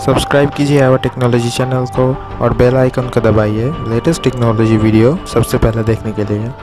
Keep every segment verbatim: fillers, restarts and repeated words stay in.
Subscribe कीजिए our technology channel को और बेल आइकन को दबाइए लेटेस्ट टेक्नोलॉजी वीडियो सबसे पहले देखने के लिए।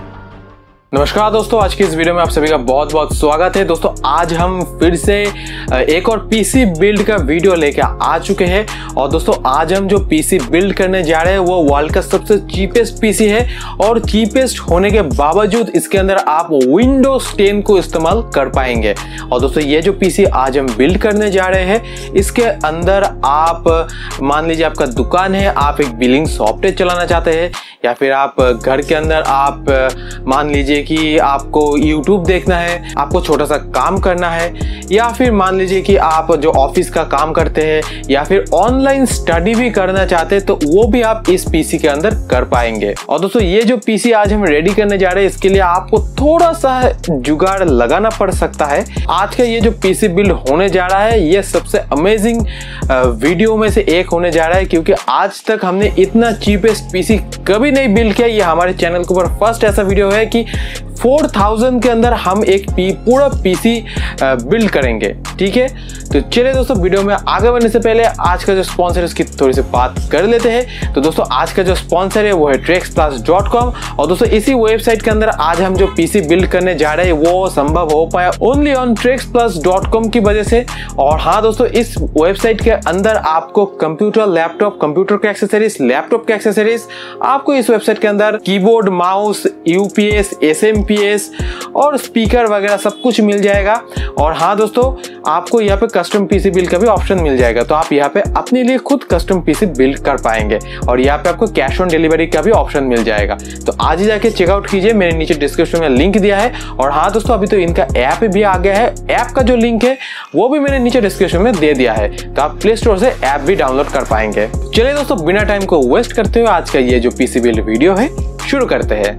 नमस्कार दोस्तों, आज की इस वीडियो में आप सभी का बहुत बहुत स्वागत है। दोस्तों आज हम फिर से एक और पीसी बिल्ड का वीडियो लेके आ चुके हैं और दोस्तों आज हम जो पीसी बिल्ड करने जा रहे हैं वो वर्ल्ड का सबसे चीपेस्ट पीसी है और चीपेस्ट होने के बावजूद इसके अंदर आप विंडोज टेन को इस्तेमाल कर पाएंगे। और दोस्तों ये जो पीसी आज हम बिल्ड करने जा रहे हैं इसके अंदर आप मान लीजिए आपका दुकान है, आप एक बिलिंग सॉफ्टवेयर चलाना चाहते हैं या फिर आप घर के अंदर आप मान लीजिए कि आपको YouTube देखना है, आपको छोटा सा काम करना है या फिर मान लीजिए कि आप जो ऑफिस का काम करते हैं या फिर ऑनलाइन स्टडी भी करना चाहते हैं तो वो भी आप इस पीसी के अंदर कर पाएंगे। और दोस्तों ये जो पीसी आज हम रेडी करने जा रहे हैं इसके लिए आपको थोड़ा सा जुगाड़ लगाना पड़ सकता है। आज का ये जो पीसी बिल्ड होने जा रहा है ये सबसे अमेजिंग वीडियो में से एक होने जा रहा है क्योंकि आज तक हमने इतना चीपेस्ट पीसी कभी नहीं बिल्ड किया। ये हमारे चैनल के ऊपर फर्स्ट ऐसा वीडियो है कि चार हज़ार के अंदर हम एक पी, पूरा पीसी बिल्ड करेंगे। ठीक है, तो चलिए दोस्तों वीडियो में आगे बढ़ने से पहले आज का जो स्पॉन्सर है उसकी थोड़ी सी बात कर लेते हैं। तो दोस्तों आज का जो स्पॉन्सर है वो है ट्रेक्स प्लस डॉट कॉम और दोस्तों इसी वेबसाइट के अंदर आज हम जो पीसी बिल्ड करने जा रहे हैं वो संभव हो पाया only on treks plus dot com की वजह से। और हाँ दोस्तों, इस वेबसाइट के अंदर आपको कंप्यूटर, लैपटॉप, कंप्यूटर के एक्सेसरीज, लैपटॉप के एक्सेसरीज, आपको इस वेबसाइट के अंदर कीबोर्ड, माउस, यूपीएस, एसएमपीएस और स्पीकर वगैरह सब कुछ मिल जाएगा। और हाँ दोस्तों, आपको यहाँ पे कस्टम पीसी बिल्ड का भी ऑप्शन मिल जाएगा, तो आप यहाँ पे अपने लिए खुद कस्टम पीसी बिल्ड कर पाएंगे और यहाँ पे आपको कैश ऑन डिलीवरी का भी ऑप्शन मिल जाएगा। तो आज ही जाके चेकआउट कीजिए, मेरे नीचे डिस्क्रिप्शन में लिंक दिया है। और हाँ दोस्तों, अभी तो इनका ऐप भी आ गया है, ऐप का जो लिंक है वो भी मैंने नीचे डिस्क्रिप्शन में दे दिया है, तो आप प्ले स्टोर से ऐप भी डाउनलोड कर पाएंगे। चलिए दोस्तों बिना टाइम को वेस्ट करते हुए आज का ये जो पीसी बिल्ड वीडियो है शुरू करते हैं।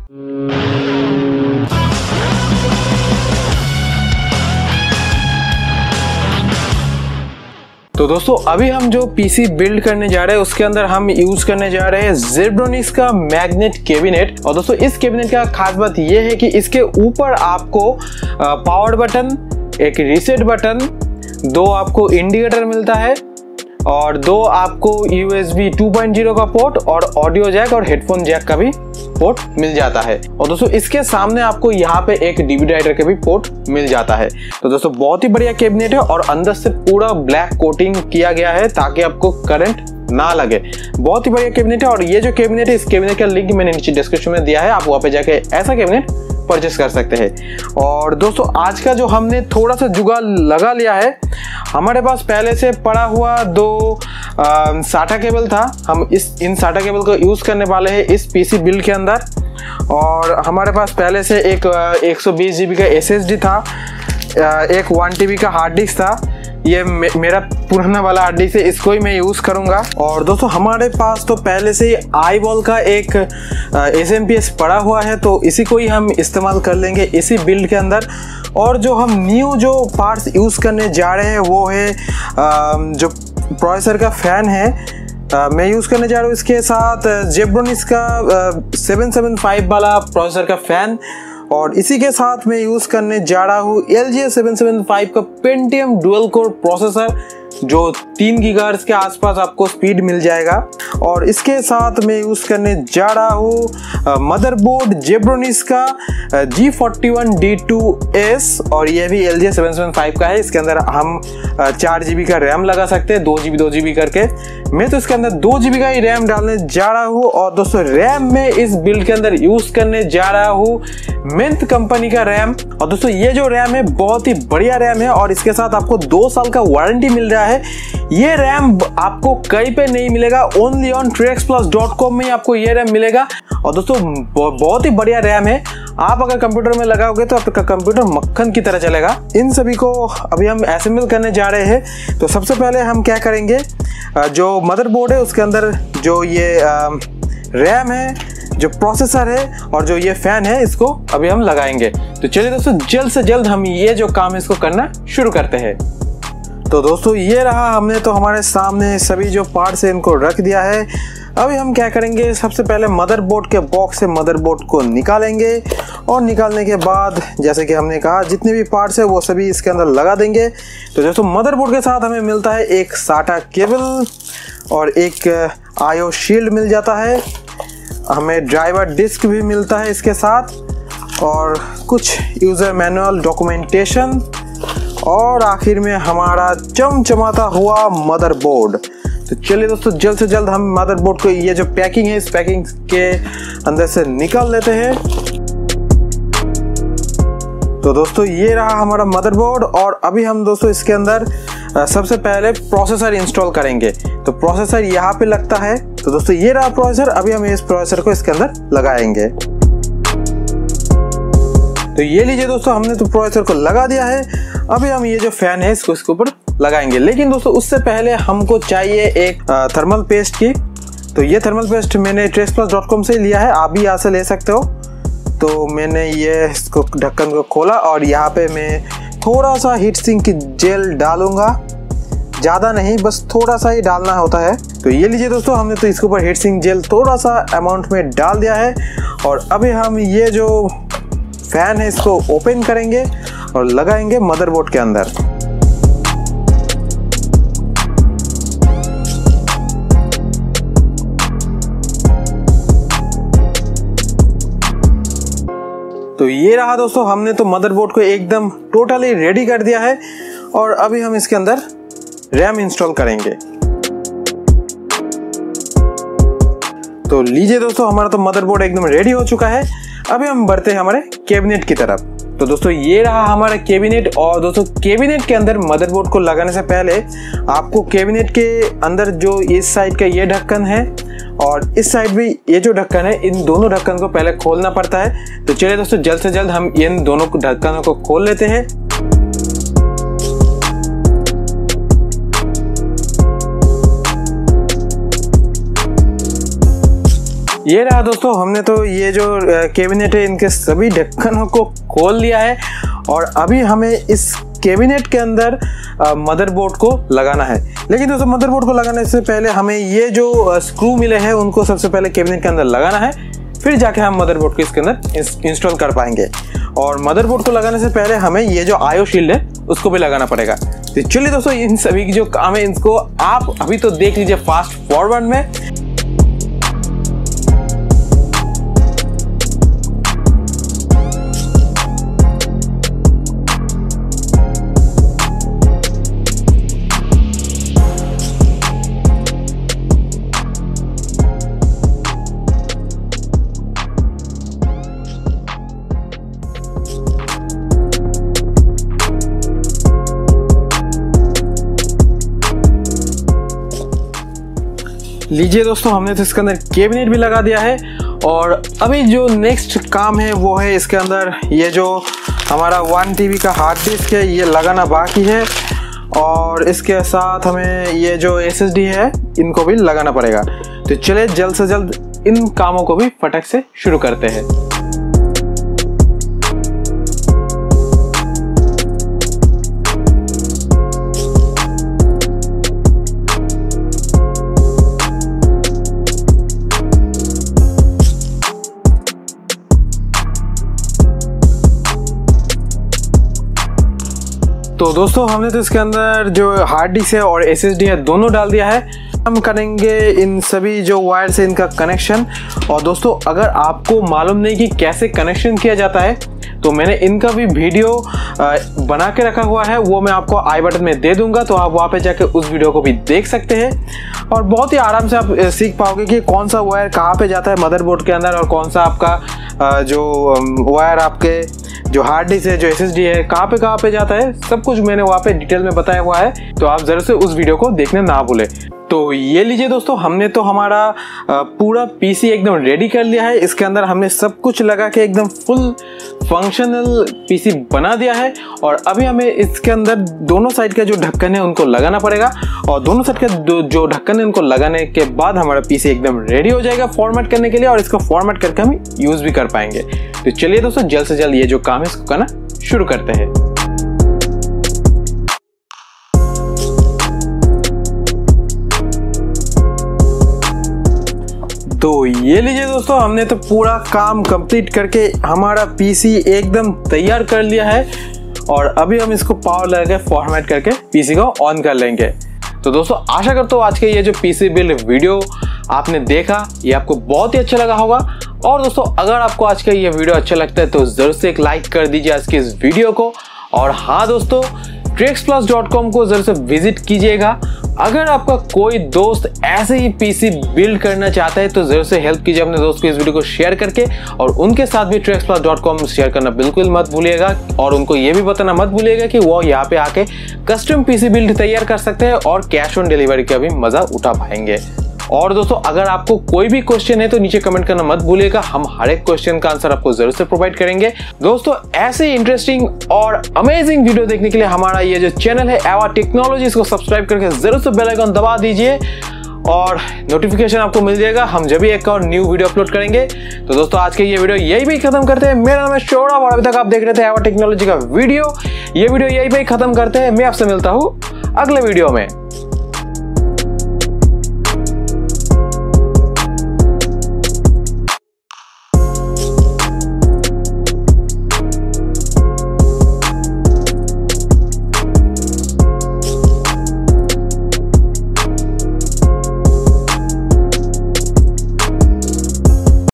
तो दोस्तों अभी हम जो पीसी बिल्ड करने जा रहे हैं उसके अंदर हम यूज करने जा रहे हैं ज़ेब्रोनिक्स का मैग्नेट कैबिनेट। और दोस्तों इस कैबिनेट का खास बात यह है कि इसके ऊपर आपको पावर बटन, एक रीसेट बटन, दो आपको इंडिकेटर मिलता है और दो आपको यूएसबी टू पॉइंट ज़ीरो का पोर्ट और ऑडियो जैक और हेडफोन जैक का भी पोर्ट मिल जाता है। और दोस्तों इसके सामने आपको यहाँ पे एक डीवीडी राइटर का भी पोर्ट मिल जाता है। तो दोस्तों बहुत ही बढ़िया कैबिनेट है और अंदर से पूरा ब्लैक कोटिंग किया गया है ताकि आपको करंट ना लगे। बहुत ही बढ़िया कैबिनेट है और ये जो कैबिनेट है इस कैबिनेट का लिंक मैंने नीचे डिस्क्रिप्शन में दिया है, आप वहाँ पे जाके ऐसा कैबिनेट परचेस कर सकते हैं। और दोस्तों आज का जो हमने थोड़ा सा जुगाड़ लगा लिया है, हमारे पास पहले से पड़ा हुआ दो साटा केबल था, हम इस इन साटा केबल को यूज करने वाले हैं इस पीसी बिल्ड के अंदर। और हमारे पास पहले से एक एक सौ बीस जीबी का एसएसडी था, एक वन टीबी का हार्ड डिस्क था, ये मे, मेरा पुराना वाला हार्ड डिस्क है, इसको ही मैं यूज़ करूँगा। और दोस्तों हमारे पास तो पहले से ही आई बॉल का एक एसएमपीएस पड़ा हुआ है तो इसी को ही हम इस्तेमाल कर लेंगे इसी बिल्ड के अंदर। और जो हम न्यू जो पार्ट्स यूज़ करने जा रहे हैं वो है जो प्रोसेसर का फ़ैन है, मैं यूज़ करने जा रहा हूँ इसके साथ ज़ेब्रोनिक्स का सेवन सेवन फाइव वाला प्रोसेसर का फ़ैन। और इसी के साथ मैं यूज़ करने जा रहा हूँ L G seven seven five का पेंटियम डुअल कोर प्रोसेसर जो तीन गीगाहर्ट्ज़ के आसपास आपको स्पीड मिल जाएगा। और इसके साथ मैं यूज़ करने जा रहा हूँ मदरबोर्ड ज़ेब्रोनिक्स का G forty one D two S और यह भी L G seven seven five का है। इसके अंदर हम चार जी बी का रैम लगा सकते हैं, दो जी बी दो जी बी करके। मैं तो इसके अंदर दो जी बी का ही रैम डालने जा रहा हूँ। और दोस्तों रैम में इस बिल्ड के अंदर यूज़ करने जा रहा हूँ मिंथ कंपनी का रैम। और दोस्तों ये जो रैम है बहुत ही बढ़िया रैम है और इसके साथ आपको दो साल का वारंटी मिल रहा है। ये रैम आपको कहीं पे नहीं मिलेगा, only on treks plus dot com में आपको ये रैम मिलेगा। और दोस्तों बहुत ही बढ़िया रैम है, आप अगर कंप्यूटर में लगाओगे तो आपका कंप्यूटर मक्खन की तरह चलेगा। इन सभी को अभी हम असेंबल करने जा रहे हैं। तो सबसे पहले हम क्या करेंगे, जो मदरबोर्ड है उसके अंदर जो ये रैम है, जो प्रोसेसर है और जो ये फैन है इसको अभी हम लगाएंगे। तो चलिए दोस्तों जल्द से जल्द हम ये जो काम है इसको करना शुरू करते हैं। तो दोस्तों ये रहा, हमने तो हमारे सामने सभी जो पार्ट्स है इनको रख दिया है। अभी हम क्या करेंगे, सबसे पहले मदरबोर्ड के बॉक्स से मदरबोर्ड को निकालेंगे और निकालने के बाद जैसे कि हमने कहा जितने भी पार्ट्स है वो सभी इसके अंदर लगा देंगे। तो दोस्तों मदरबोर्ड के साथ हमें मिलता है एक साटा केबल और एक आईओ शील्ड मिल जाता है, हमें ड्राइवर डिस्क भी मिलता है इसके साथ और कुछ यूज़र मैनुअल डॉक्यूमेंटेशन और आखिर में हमारा चमचमाता हुआ मदरबोर्ड। तो चलिए दोस्तों जल्द से जल्द हम मदरबोर्ड को ये जो पैकिंग है इस पैकिंग के अंदर से निकाल लेते हैं। तो दोस्तों ये रहा हमारा मदरबोर्ड और अभी हम दोस्तों इसके अंदर सबसे पहले प्रोसेसर इंस्टॉल करेंगे। तो प्रोसेसर यहाँ पे लगता है। तो दोस्तों ये रहा प्रोसेसर, अभी हम इस प्रोसेसर को इसके अंदर लगाएंगे। तो ये लीजिए दोस्तों, हमने तो प्रोसेसर को लगा दिया है। अभी हम ये जो फैन है इसको इसके ऊपर लगाएंगे, लेकिन दोस्तों उससे पहले हमको चाहिए एक थर्मल पेस्ट की। तो ये थर्मल पेस्ट मैंने ट्रेस प्लस डॉट कॉम से लिया है, आप भी यहाँ से ले सकते हो। तो मैंने ये इसको ढक्कन को खोला और यहाँ पे मैं थोड़ा सा हीट सिंक की जेल डालूंगा, ज़्यादा नहीं, बस थोड़ा सा ही डालना होता है। तो ये लीजिए दोस्तों, हमने तो इसके ऊपर हीट सिंक जेल थोड़ा सा अमाउंट में डाल दिया है और अभी हम ये जो फैन है इसको ओपन करेंगे और लगाएंगे मदरबोर्ड के अंदर। तो ये रहा दोस्तों, हमने तो मदरबोर्ड को एकदम टोटली रेडी कर दिया है और अभी हम इसके अंदर रैम इंस्टॉल करेंगे। तो लीजिए दोस्तों, हमारा तो मदरबोर्ड एकदम रेडी हो चुका है। अभी हम बढ़ते हैं हमारे कैबिनेट की तरफ। तो दोस्तों ये रहा हमारा कैबिनेट और दोस्तों कैबिनेट के अंदर मदरबोर्ड को लगाने से पहले आपको कैबिनेट के अंदर जो इस साइड का ये ढक्कन है और इस साइड भी ये जो ढक्कन है, इन दोनों ढक्कन को पहले खोलना पड़ता है। तो चलिए दोस्तों जल्द से जल्द हम इन दोनों ढक्कनों को खोल लेते हैं। ये रहा दोस्तों, हमने तो ये जो कैबिनेट है इनके सभी ढक्कनों को खोल लिया है और अभी हमें इस कैबिनेट के अंदर मदरबोर्ड को लगाना है। लेकिन दोस्तों मदरबोर्ड को लगाने से पहले हमें ये जो स्क्रू मिले हैं उनको सबसे पहले कैबिनेट के अंदर लगाना है, फिर जाके हम मदरबोर्ड को इसके अंदर इंस्टॉल कर पाएंगे। और मदरबोर्ड को लगाने से पहले हमें ये जो आईओ शील्ड है उसको भी लगाना पड़ेगा। तो चलिए दोस्तों, इन सभी की जो काम है इनको आप अभी तो देख लीजिए फास्ट फॉरवर्ड में। लीजिए दोस्तों, हमने तो इसके अंदर कैबिनेट भी लगा दिया है और अभी जो नेक्स्ट काम है वो है इसके अंदर ये जो हमारा वन टीबी का हार्ड डिस्क है ये लगाना बाकी है और इसके साथ हमें ये जो एसएसडी है इनको भी लगाना पड़ेगा। तो चलिए जल्द से जल्द इन कामों को भी फटक से शुरू करते हैं। तो दोस्तों हमने तो इसके अंदर जो हार्ड डिस्क है और एसएसडी है दोनों डाल दिया है। हम करेंगे इन सभी जो वायर से इनका कनेक्शन। और दोस्तों अगर आपको मालूम नहीं कि कैसे कनेक्शन किया जाता है तो मैंने इनका भी वीडियो बना के रखा हुआ है, वो मैं आपको आई बटन में दे दूंगा, तो आप वहाँ पे जाके उस वीडियो को भी देख सकते हैं और बहुत ही आराम से आप सीख पाओगे कि कौन सा वायर कहाँ पे जाता है मदरबोर्ड के अंदर और कौन सा आपका जो वायर आपके जो हार्ड डिस्क है जो एसएसडी है कहाँ पे कहाँ पे जाता है, सब कुछ मैंने वहाँ पे डिटेल में बताया हुआ है, तो आप जरूर से उस वीडियो को देखने ना भूलें। तो ये लीजिए दोस्तों, हमने तो हमारा पूरा पीसी एकदम रेडी कर लिया है। इसके अंदर हमने सब कुछ लगा के एकदम फुल फंक्शनल पीसी बना दिया है और अभी हमें इसके अंदर दोनों साइड का जो ढक्कन है उनको लगाना पड़ेगा और दोनों साइड का जो ढक्कन है उनको लगाने के बाद हमारा पीसी एकदम रेडी हो जाएगा फॉर्मेट करने के लिए और इसको फॉर्मेट करके हम यूज भी कर पाएंगे। तो चलिए दोस्तों जल्द से जल्द ये जो काम है इसको करना शुरू करते हैं। तो ये लीजिए दोस्तों, हमने तो पूरा काम कंप्लीट करके हमारा पीसी एकदम तैयार कर लिया है और अभी हम इसको पावर लगा के फॉर्मेट करके पीसी को ऑन कर लेंगे। तो दोस्तों आशा करता हूँ आज के ये जो पीसी बिल्ड वीडियो आपने देखा ये आपको बहुत ही अच्छा लगा होगा। और दोस्तों अगर आपको आज का ये वीडियो अच्छा लगता है तो जरूर से एक लाइक कर दीजिए आज की इस वीडियो को। और हाँ दोस्तों, ट्रिक्स प्लस डॉट कॉम को जरूर से विजिट कीजिएगा। अगर आपका कोई दोस्त ऐसे ही पीसी बिल्ड करना चाहता है तो जरूर से हेल्प कीजिए अपने दोस्त को इस वीडियो को शेयर करके, और उनके साथ भी tricks plus dot com share करना बिल्कुल मत भूलिएगा। और उनको ये भी बताना मत भूलिएगा कि वो यहाँ पे आके कस्टम पीसी बिल्ड तैयार कर सकते हैं और कैश ऑन डिलीवरी का भी मजा उठा पाएंगे। और दोस्तों अगर आपको कोई भी क्वेश्चन है तो नीचे कमेंट करना मत भूलिएगा, हम हर एक क्वेश्चन का आंसर आपको जरूर से प्रोवाइड करेंगे। दोस्तों ऐसे इंटरेस्टिंग और अमेजिंग वीडियो देखने के लिए हमारा ये जो चैनल है एवा टेक्नोलॉजीज को सब्सक्राइब करके जरूर से बेल आइकन दबा दीजिए और नोटिफिकेशन आपको मिल जाएगा हम जब भी एक और न्यू वीडियो अपलोड करेंगे। तो दोस्तों आज के ये वीडियो यही पे खत्म करते हैं। मेरा नाम है शौरभ और अभी तक आप देख रहे थे एवा टेक्नोलॉजी का वीडियो। ये वीडियो यही पे खत्म करते हैं। मैं आपसे मिलता हूँ अगले वीडियो में।